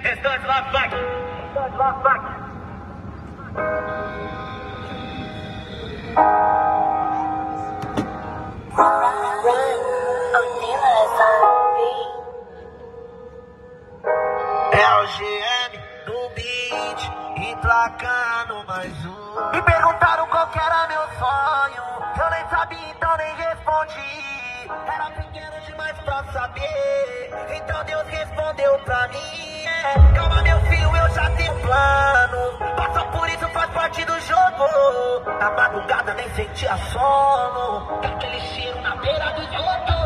Restante lá, vai. É o GM no beat, emplacando mais um. Me perguntaram qual que era meu sonho, eu nem sabia, então nem respondi. Era pequeno demais pra saber, então Deus respondeu pra mim. Calma meu filho, eu já tenho plano, passa por isso, faz parte do jogo. Na madrugada nem sentia sono, com aquele cheiro na beira do jogo.